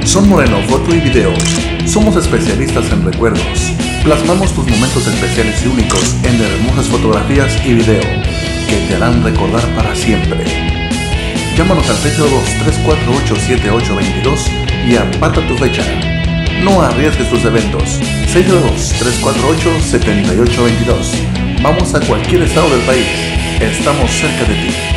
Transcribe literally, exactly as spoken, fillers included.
Son Moreno Foto y Video. Somos especialistas en recuerdos. Plasmamos tus momentos especiales y únicos en hermosas fotografías y video que te harán recordar para siempre. Llámanos al seis cero dos, tres cuatro ocho, siete ocho dos dos y aparta tu fecha. No arriesgues tus eventos. seis cero dos, tres cuatro ocho, siete ocho dos dos. Vamos a cualquier estado del país. Estamos cerca de ti.